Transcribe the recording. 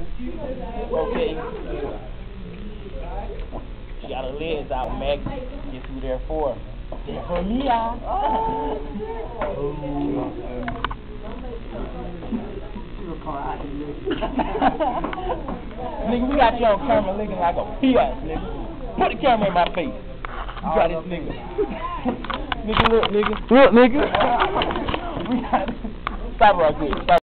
Okay. She got her legs out, Mac. Guess who there for? They're for me, y'all. Nigga, we got you on camera looking like a piece, nigga. Put the camera in my face. You got this nigga. Nigga, look, nigga. Look, nigga. We got this. Stop right quick. Stop.